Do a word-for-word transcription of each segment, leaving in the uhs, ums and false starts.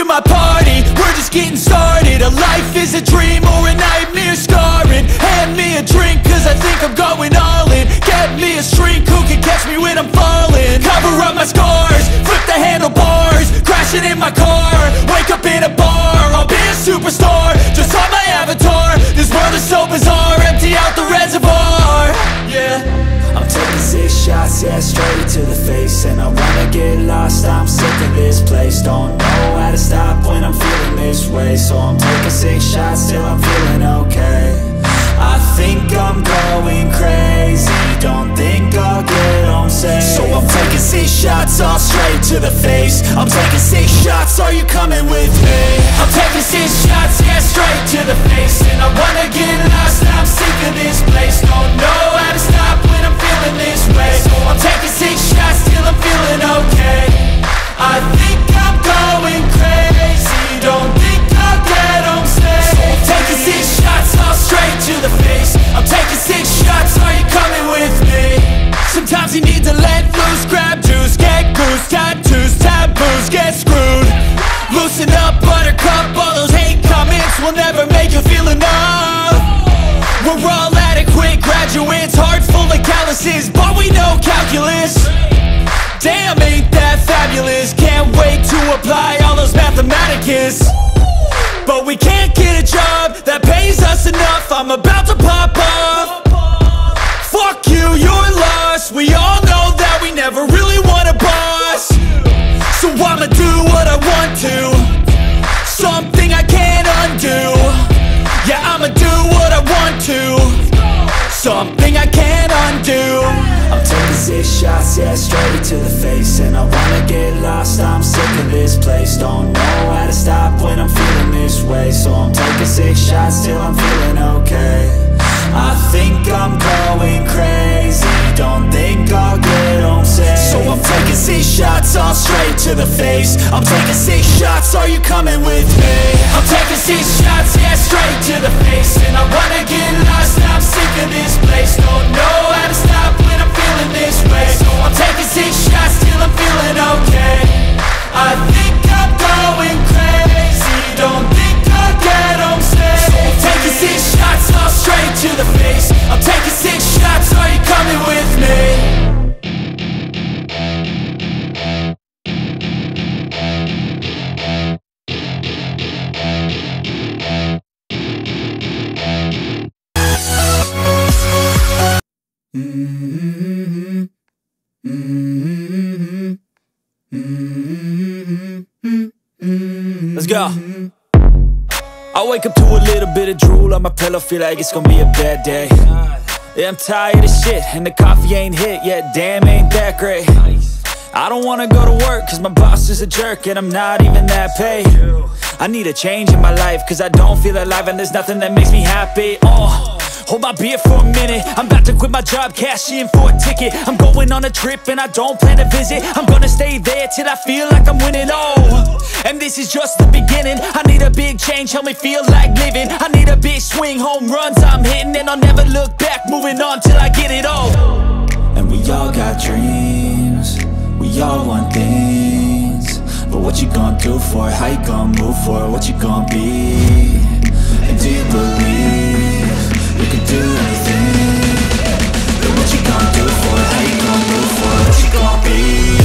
my party, we're just getting started. A life is a dream or a nightmare scarring. Hand me a drink cause I think I'm going all in. Get me a shrink who can catch me when I'm falling. Cover up my scars, flip the handlebars, crashing in my car, wake up in a bar. I'll be a superstar, just on my avatar. This world is so bizarre, empty out the reservoir. Yeah, I'm taking six shots, yeah, straight to the face. And I wanna get lost, I'm sick of this place. Don't know how to stop when I'm feeling this way. So I'm taking six shots till I'm feeling okay. I think I'm going crazy, don't think I'll get home safe. So I'm taking six shots, all straight to the face. I'm taking six shots, are you coming with me? I'm taking six shots, yeah, straight to the face. And I wanna get lost, I'm sick of this place. Don't know how to stop when I'm feeling this way. So I'm taking six shots till I'm feeling okay. I think I'm going crazy, don't think I'll get home safe. So I'm taking six shots, all straight to the face. I'm taking six shots, are you coming with me? Sometimes you need to let loose, grab juice, get goose, tattoos, taboos, get screwed. Loosen up, buttercup, all those hate comments will never make you feel enough. We're all adequate graduates, heart full of calluses, but we know calculus. Damn, ain't that fabulous? Can't wait to apply all those mathematicus. But we can't get a job that pays us enough. I'm about to pop off. Fuck you, you're lost. We all know that we never really want a boss. So I'ma do what I want to, something I can't undo. Yeah, I'ma do what I want to, something I can't undo. I'm taking six shots, yeah, straight to the face. And I wanna get lost, I'm sick of this place. Don't know how to stop when I'm feeling this way. So I'm taking six shots till I'm feeling okay. I think I'm going crazy, don't think I'll get home safe. So I'm taking six shots, all straight to the face. I'm taking six shots, are you coming with me? I'm taking six shots, yeah, straight to the face. And I wanna get lost, I'm sick of this place. Don't know how to stop when I'm feeling this way. So I'm taking six shots till I'm feeling okay. I think I'm going crazy, don't think I'll get home safe. So I'm taking six shots, all straight to the face. I'm taking six shots, are you coming with me? Mm-hmm. Mm-hmm. Mm-hmm. Let's go. I wake up to a little bit of drool on my pillow, feel like it's gonna be a bad day. Yeah, I'm tired of shit, and the coffee ain't hit yet, damn, ain't that great. I don't wanna go to work, cause my boss is a jerk, and I'm not even that paid. I need a change in my life, cause I don't feel alive, and there's nothing that makes me happy. Oh, hold my beer for a minute, I'm about to quit my job, cash in for a ticket. I'm going on a trip and I don't plan to visit. I'm gonna stay there till I feel like I'm winning, oh. And this is just the beginning, I need a big change, help me feel like living. I need a big swing, home runs I'm hitting, and I'll never look back, moving on till I get it all. And we all got dreams, we all want things. But what you gonna do for it, how you gonna move for it, what you gonna be? And do you believe you can do anything? But what you gonna do for it, how you gonna move for it, what you gonna be?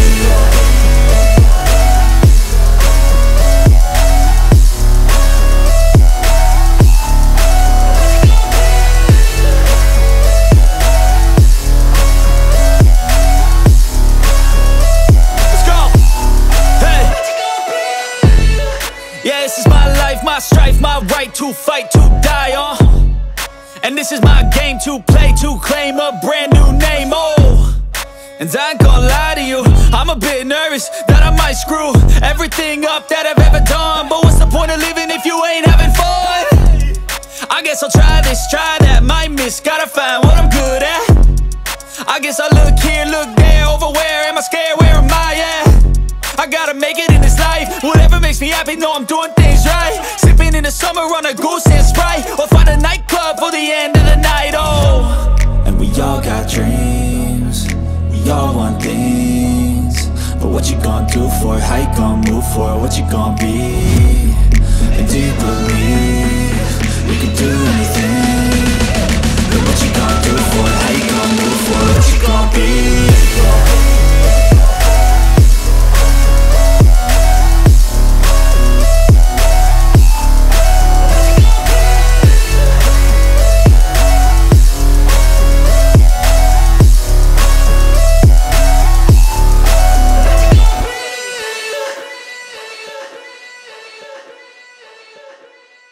My strife, my right to fight, to die on. Uh. And this is my game to play, to claim a brand new name, oh. And I ain't gonna lie to you, I'm a bit nervous that I might screw everything up that I've ever done. But what's the point of living if you ain't having fun? I guess I'll try this, try that, might miss, gotta find what I'm good at. I guess I look here, look there, over where am I scared, where am I at? I gotta make it in this life, whatever makes me happy, know I'm doing things right. Sipping in the summer on a goose and Sprite, or find a nightclub for the end of the night, oh. And we all got dreams, we all want things. But what what you gon' do for it? How you gon' move for it? What you gon' be? And do you believe you can do anything? But what you gon' do for it? How you gon' move for it? What you gon' be?